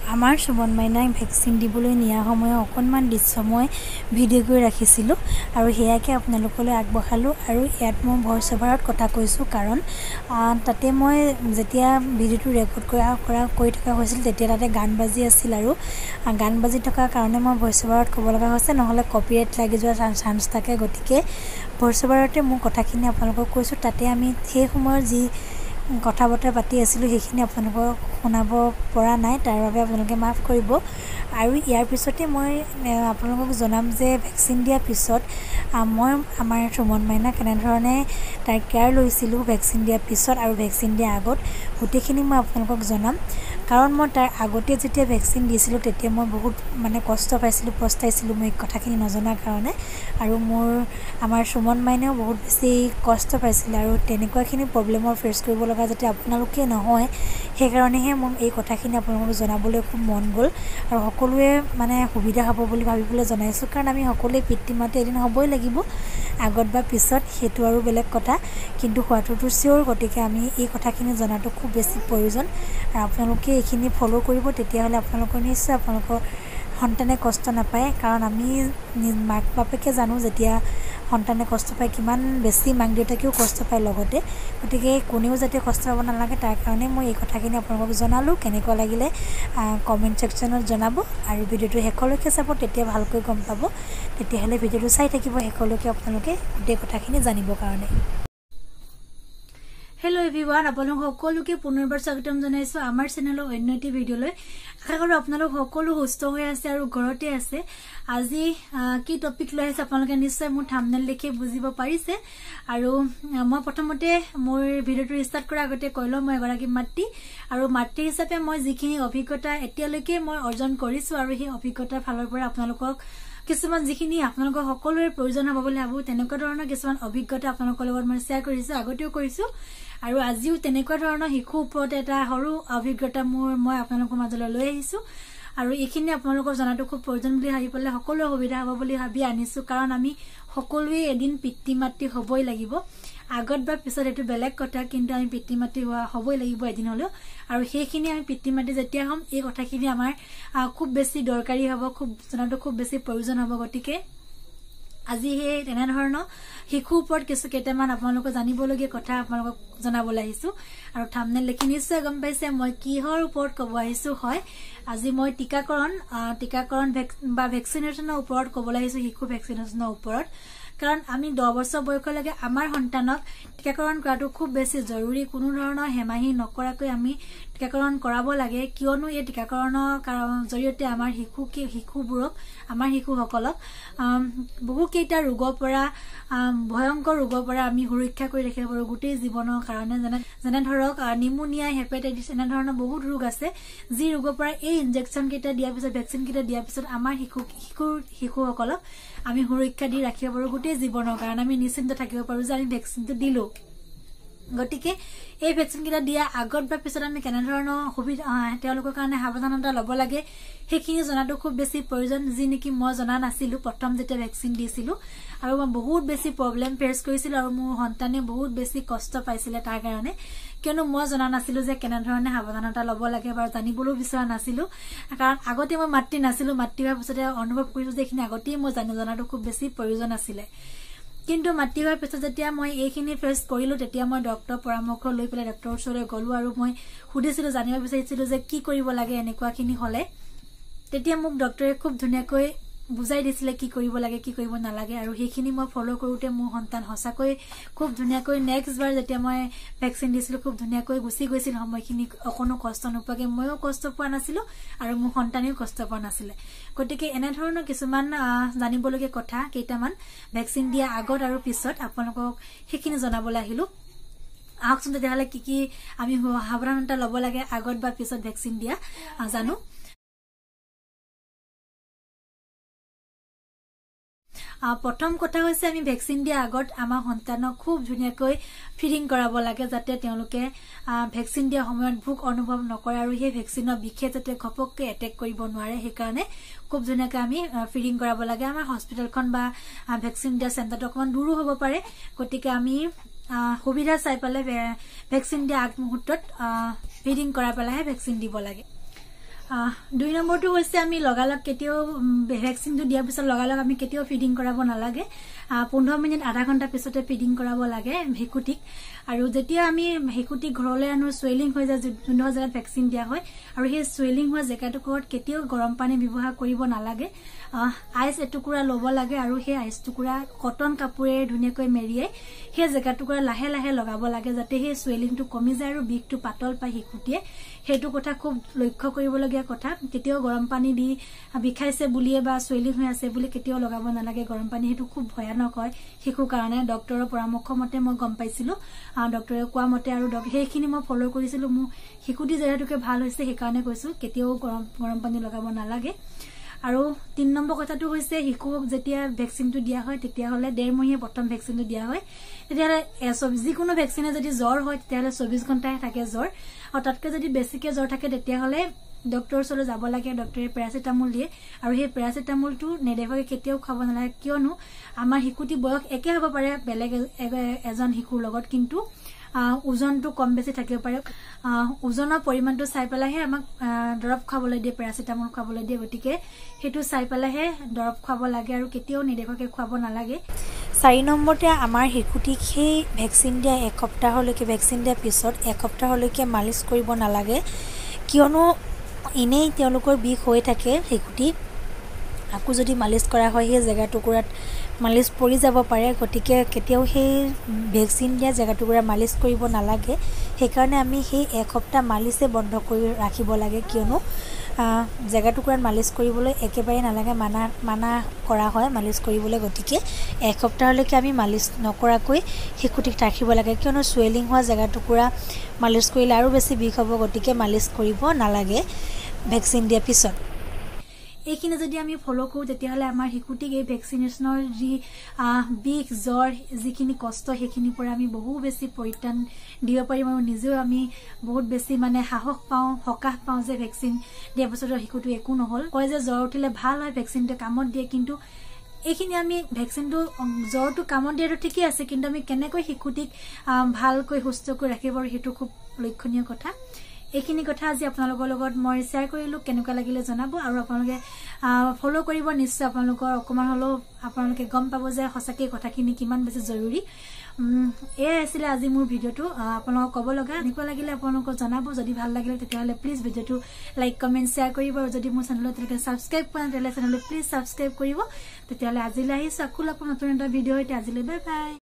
আমাৰ সুমন মাইনাক ভেকচিন দিবলৈ নিয়া সময় অকণমান দৃশ্য মই ভিডিঅ' কৰি ৰাখিছিলোঁ আৰু হেয়াকে আপোনালোকলৈ আগবঢ়ালোঁ আৰু ইয়াত মই ভইচ অভাৰত কথা কৈছোঁ কাৰণ তাতে মই যেতিয়া ভিডিঅ'টো ৰেকৰ্ড কৰি থকা হৈছিল তেতিয়া তাতে গান বাজি আছিল আৰু গান বাজি থকাৰ কাৰণে মই ভইচ অভাৰত ক'ব লগা হৈছে নহ'লে কপিৰাইট লাগি যোৱাৰ চান্স থাকে গতিকে ভইচ অভাৰতে মোৰ কথাখিনি আপোনালোকক কৈছোঁ তাতে আমি সেই সময়ৰ যি কথা বতৰা পাতি আছিলোঁ সেইখিনি আপোনালোকক শুনাব পৰা নাই তাৰ বাবে আপোনালোকে মাফ কৰিব আৰু ইয়াৰ পিছতে মই আপোনালোকক জনাম যে ভেকচিন দিয়াৰ পিছত মই আমাৰ সুমন মাইনা কেনেধৰণে তাৰ কেয়াৰ লৈছিলোঁ ভেকচিন দিয়াৰ পিছত আৰু ভেকচিন দিয়াৰ আগত গোটেইখিনি মই আপোনালোকক জনাম কাৰণ মই তাৰ আগতে যেতিয়া ভেকচিন দিছিলোঁ তেতিয়া মই বহুত কষ্ট পাইছিলোঁ পস্তাইছিলোঁ মই কথাখিনি নজনাৰ কাৰণে আৰু আমাৰ সুমন মাইনাও বহুত বেছি কষ্ট পাইছিলে আৰু তেনেকুৱাখিনি প্ৰব্লেমৰ ফেচ কৰিব লগা যাতে আপোনালোকে নহয় সেইকাৰণেহে মই এই কথাখিনি আপোনালোকক জনাবলৈ খুব মন গ'ল আৰু সকলোৱে সুবিধা হ'ব বুলি ভাবিবলৈ জনাইছোঁ কাৰণ আমি সকলোৱে পিতৃ মাতৃ এদিন হ'বই লাগিব আগত বা পিছত সেইটো আৰু বেলেগ কথা কিন্তু হোৱাটোতো চিয়ৰ গতিকে আমি এই কথাখিনি জনাটো খুব বেছি প্ৰয়োজন আৰু আপোনালোকে এইখিনি ফ'ল' কৰিব তেতিয়াহ'লে আপোনালোকৰ নিশ্চয় আপোনালোকৰ সন্তানে কষ্ট নাপায় কাৰণ আমি মাক বাপেকে জানো যেতিয়া সন্তানে কষ্ট পায় কিমান বেছি মাক দেউতাকেও কষ্ট পায় লগতে গতিকে কোনেও যাতে কষ্ট পাব নালাগে তাৰ কাৰণে মই এই কথাখিনি আপোনালোকক জনালোঁ কেনেকুৱা লাগিলে কমেণ্ট ছেকশ্যনত জনাব আৰু ভিডিঅ'টো শেষলৈকে চাব তেতিয়া ভালকৈ গম পাব তেতিয়াহ'লে ভিডিঅ'টো চাই থাকিব শেষলৈকে আপোনালোকে গোটেই কথাখিনি জানিবৰ কাৰণে হেল্ল' এভৰিৱান আপোনালোক সকলোকে পুনৰবাৰ স্বাগতম জনাইছোঁ আমাৰ চেনেলৰ অন্য এটি ভিডিঅ'লৈ আশা কৰোঁ আপোনালোক সকলো সুস্থ হৈ আছে আৰু ঘৰতে আছে আজি কি টপিক লৈ আছে আপোনালোকে নিশ্চয় মোৰ থাম্বনেল দেখি বুজিব পাৰিছে আৰু মই প্ৰথমতে মোৰ ভিডিঅ'টো ষ্টাৰ্ট কৰাৰ আগতে কৈ লওঁ মই এগৰাকী মাতৃ আৰু মাতৃ হিচাপে মই যিখিনি অভিজ্ঞতা এতিয়ালৈকে মই অৰ্জন কৰিছোঁ আৰু সেই অভিজ্ঞতাৰ ফালৰ পৰা আপোনালোকক কিছুমান যিখিনি আপোনালোকৰ সকলোৰে প্ৰয়োজন হ'ব বুলি ভাবোঁ তেনেকুৱা ধৰণৰ কিছুমান অভিজ্ঞতা আপোনালোকৰ লগত মই শ্বেয়াৰ কৰিছোঁ আগতেও কৰিছোঁ আৰু আজিও তেনেকুৱা ধৰণৰ শিশুৰ ওপৰত এটা সৰু অভিজ্ঞতা মই আপোনালোকৰ মাজলৈ লৈ আহিছোঁ আৰু এইখিনি আপোনালোকৰ জনাটো খুব প্ৰয়োজন বুলি ভাবি পেলাই সকলোৰে সুবিধা হ'ব বুলি ভাবি আনিছোঁ কাৰণ আমি সকলোৱে এদিন পিতৃ মাতৃ হ'বই লাগিব আগত বা পিছত এইটো বেলেগ কথা কিন্তু আমি পিতৃ মাতৃ হ'বই লাগিব এদিন হ'লেও আৰু সেইখিনি আমি পিতৃ মাতৃ যেতিয়া হ'ম এই কথাখিনি আমাৰ খুব বেছি দৰকাৰী হ'ব খুব জনাটো খুব বেছি প্ৰয়োজন হ'ব গতিকে আজি সেই তেনেধৰণৰ শিশুৰ ওপৰত কেইটামান আপোনালোকে জানিবলগীয়া কথা আপোনালোকক জনাবলৈ আহিছোঁ আৰু থাম্বনেল দেখি নিশ্চয় গম পাইছে মই কিহৰ ওপৰত ক'ব আহিছোঁ হয় আজি মই টীকাকৰণ বা ভেকচিনেশ্যনৰ ওপৰত ক'বলৈ আহিছোঁ শিশু ভেকচিনেশ্যনৰ ওপৰত কাৰণ আমি 10 বছৰ বয়সলৈকে আমাৰ সন্তানক টীকাকৰণ কৰাটো খুব বেছি জৰুৰী কোনো ধৰণৰ হেমাহি নকৰাকৈ আমি টীকাকৰণ কৰাব লাগে কিয়নো এই টীকাকৰণৰ জৰিয়তে আমাৰ শিশুবোৰক আমাৰ শিশুসকলক বহুকেইটা ৰোগৰ পৰা ভয়ংকৰ ৰোগৰ পৰা আমি সুৰক্ষা কৰি ৰাখিব পাৰোঁ গোটেই জীৱনৰ কাৰণে যেনে ধৰক নিউমোনিয়া হেপাটাইটিছ এনেধৰণৰ বহুত ৰোগ আছে যি ৰোগৰ পৰা এই ইনজেকশ্যন কেইটা দিয়াৰ পিছত ভেকচিন কেইটা দিয়াৰ পিছত আমাৰ শিশুসকলক আমি সুৰক্ষা দি ৰাখিব পাৰোঁ গোটেই জীৱনৰ কাৰণে আমি নিশ্চিন্ত থাকিব পাৰোঁ যে আমি ভেকচিনটো দিলোঁ গতিকে এই ভেকচিন কেইটা দিয়া আগত বা পিছত আমি কেনেধৰণৰ সুবিধা তেওঁলোকৰ কাৰণে সাৱধানতা ল'ব লাগে সেইখিনি জনাটো খুব বেছি প্ৰয়োজন যি নেকি মই জনা নাছিলোঁ প্ৰথম যেতিয়া ভেকচিন দিছিলোঁ আৰু মই বহুত বেছি প্ৰব্লেম ফেচ কৰিছিলোঁ আৰু মোৰ সন্তানে বহুত বেছি কষ্ট পাইছিলে তাৰ কাৰণে কিয়নো মই জনা নাছিলোঁ যে কেনেধৰণে সাৱধানতা ল'ব লাগে বাৰু জানিবলৈও বিচৰা নাছিলোঁ কাৰণ আগতে মই মাতৃ নাছিলোঁ মাতৃ হোৱাৰ পিছতে অনুভৱ কৰিছোঁ যে এইখিনি আগতেই মই জনাটো খুব বেছি প্ৰয়োজন আছিলে কিন্তু মাতৃ হোৱাৰ পিছত যেতিয়া মই এইখিনি ফেচ কৰিলোঁ তেতিয়া মই ডক্টৰৰ পৰামৰ্শ লৈ পেলাই ডক্টৰৰ ওচৰলৈ গ'লোঁ আৰু মই সুধিছিলোঁ জানিব বিচাৰিছিলোঁ যে কি কৰিব লাগে এনেকুৱাখিনি হ'লে তেতিয়া মোক ডক্টৰে খুব ধুনীয়াকৈ বুজাই দিছিলে কি কৰিব লাগে কি কৰিব নালাগে আৰু সেইখিনি মই ফ'ল' কৰোঁতে মোৰ সন্তান সঁচাকৈ খুব ধুনীয়াকৈ নেক্সট বাৰ যেতিয়া মই ভেকচিন দিছিলোঁ খুব ধুনীয়াকৈ গুচি গৈছিল সময়খিনি অকণো কষ্ট নোপোৱাকৈ ময়ো কষ্ট পোৱা নাছিলোঁ আৰু মোৰ সন্তানেও কষ্ট পোৱা নাছিলে গতিকে এনেধৰণৰ কিছুমান জানিবলগীয়া কথা কেইটামান ভেকচিন দিয়া আগত আৰু পিছত আপোনালোকক সেইখিনি জনাবলৈ আহিলোঁ আহকচোন তেতিয়াহ'লে কি আমি সাৱধানতা ল'ব লাগে আগত বা পিছত ভেকচিন দিয়া জানো প্ৰথম কথা হৈছে আমি ভেকচিন দিয়া আগত আমাৰ সন্তানক খুব ধুনীয়াকৈ ফিডিং কৰাব লাগে যাতে তেওঁলোকে ভেকচিন দিয়া সময়ত ভোক অনুভৱ নকৰে আৰু সেই ভেকচিনৰ বিষে যাতে ঘপককৈ এটেক কৰিব নোৱাৰে সেইকাৰণে খুব ধুনীয়াকৈ আমি ফিডিং কৰাব লাগে আমাৰ হস্পিটেলখন বা ভেকচিন দিয়া চেণ্টাৰটো অকণমান দূৰো হ'ব পাৰে গতিকে আমি সুবিধা চাই পেলাই ভেকচিন দিয়া আগমুহূৰ্তত ফিডিং কৰাই পেলাইহে ভেকচিন দিব লাগে দুই নম্বৰটো হৈছে আমি লগালগ কেতিয়াও ভ্যাকচিনটো দিয়াৰ পিছত লগালগ আমি কেতিয়াও ফিডিং কৰাব নালাগে 15 মিনিট আধা ঘণ্টা পিছতে ফিডিং কৰাব লাগে হেকুটিক আৰু যেতিয়া আমি হেকুটিক ঘৰলৈ আনো সুৱেলিং হৈ যায় যোনটো জাগাত ভ্যাকচিন দিয়া হয় আৰু সেই সুৱেলিং হোৱা জাগাটোত কেতিয়াও গৰম পানী ব্যৱহাৰ কৰিব নালাগে আইস এটুকুৰা লব লাগে আৰু সেই আইস টুকুৰা কটন কাপোৰে ধুনিয়াকৈ মেৰিয়াই সেই জাগাটোকুৰা লাহে লাহে লগাব লাগে যাতে সেই সুৱেলিংটো কমি যায় আৰু বিষটো পাতল পাই হেকুটিয়ে হেতু কথা খুব লক্ষ্য কৰিবলগীয়া কথা কেতিয়াও গৰম পানী দি বিখাইছে বুলিয়ে বা সুৱেলিং হৈ আছে বুলি কেতিয়াও লগাব নালাগে গৰম পানী হেতু খুব ভয়ানক হয় শিশুৰ কাৰণে ডক্টৰৰ পৰামৰ্শ মতে মই গম পাইছিলো ডক্টৰে কোৱা মতে আৰু সেইখিনি মই ফলো কৰিছিলো মোৰ হেকুটি যেহেতুকে ভাল হৈছে সেই কাৰণে কৈছো কেতিয়াও গৰম পানী লগাব নালাগে আৰু 3 নম্বৰ কথাটো হৈছে হিকুক যেতিয়া ভ্যাকচিনটো দিয়া হয় তেতিয়া হলে 1.5 মাহে প্ৰথম ভ্যাকচিনটো দিয়া হয় তেতিয়া হলে কোনো ভ্যাকচিনে যদি জ্বৰ হয় তেতিয়া হলে 24 ঘণ্টাই থাকে জ্বৰ আৰু তাতকৈ যদি বেছিকে জ্বৰ থাকে তেতিয়া হলে ডক্টৰৰ ওচৰলৈ যাব লাগে ডক্টৰে প্যাৰাচিটামল দিয়ে আৰু সেই প্যাৰাচিটামলটো নেদেখাকৈ কেতিয়াও খাব নালাগে কিয়নো আমাৰ হিকুটি বয়স একে হ'ব পাৰে বেলেগ এজন হিকুৰ লগত কিন্তু ওজনটো কম বেছি থাকিব পাৰে ওজনৰ পৰিমাণটো চাই পেলাইহে আমাক দৰব খাবলৈ দিয়ে প্যাৰাচিটামল খাবলৈ দিয়ে গতিকে হেতু চাই পেলাইহে দৰব খাব লাগে আৰু কেতিয়াও নেদেখাকৈ খাব নালাগে 4 নম্বৰতে আমাৰ হিকুটিক সেই ভ্যাকচিন দিয়া এক সপ্তাহলৈকে ভ্যাকচিন দিয়া পিছত এক সপ্তাহলৈকে মালিশ কৰিব নালাগে কিয়নো এনেই তেওঁলোকৰ বিষ হৈ থাকে হেকুটি আকু যদি মালিশ কৰা হয় সেই জায়গাটুকুৰাত মালিশ পৰি যাব পাৰে গতিকে কেতিয়াও সেই ভ্যাকচিন দিয়া জায়গাটুকুৰা মালিশ কৰিব নালাগে সেইকাৰণে আমি সেই এক সপ্তাহ মালিশে বন্ধ কৰি ৰাখিব লাগে কিয়নো জায়গাটুকুৰাত মালিশ কৰিবলৈ একেবাৰে নালাগে মানা কৰা হয় মালিশ কৰিবলৈ গতিকে এক সপ্তাহলৈকে আমি মালিশ নকৰাকৈ হেকুটিক ৰাখিব লাগে কিয়নো সুৱেলিং হোৱা জায়গাটুকুৰা মালিশ কৰিলে আৰু বেছি বিষ হ'ব গতিকে মালিশ কৰিব নালাগে ভ্যাকচিন দিয়া পিছত এইখিনি যদি আমি ফলো কৰো তেতিয়াহলে আমাৰ হেকুটিক এই ভ্যাকচিনেশনৰ যি বিষ জ্বৰ যিখিনি কষ্ট সেইখিনি পৰা আমি বহু বেছি পৰিত্ৰাণ দিব পাৰিম আৰু নিজেও আমি বহুত বেছি মানে সাহস পাওঁ হকাহ পাওঁ যে ভ্যাকচিন দিয়া পিছত হেকুটি একো নহল কয় যে জ্বৰ উঠিলে ভাল হয় ভ্যাকচিনটো কামত দিয়ে কিন্তু এইখিনি আমি ভ্যাকচিনটো জ্বৰটো কামত দিয়াটো ঠিকই আছে কিন্তু আমি কেনেকৈ হেকুটিক ভালকৈ সুস্থ কৰি ৰাখিব পাৰো হেতু খুব লক্ষণীয় কথা এইখিনি কথা আজি আপোনালোকৰ লগত মই শেয়াৰ কৰিলো কেনেকুৱা লাগিলে জনাব আৰু আপোনালোকে ফলো কৰিব নিশ্চয় আপোনালোকৰ অকমান হলো আপোনালোকে গম পাব যে সঁচাকৈ কথাখিনি কিমান বেছি জৰুৰী এই আছিল আজি মোৰ ভিডিওটো আপোনালোকক ক'ব লগা এনেকুৱা লাগিলে আপোনালোকক জনাব যদি ভাল লাগিলে তেতিয়াহলে প্লিজ ভিডিওটো লাইক কমেন্ট শেয়াৰ কৰিব আৰু যদি মোৰ চেনেলত সাবস্ক্ৰাইব কৰা তেতিয়াহলে চেনেলটো প্লিজ সাবস্ক্ৰাইব কৰিব তেতিয়াহলে আজিলৈ আহিছো আকৌ নতুন এটা ভিডিও হৈছে আজিলৈ বাই বাই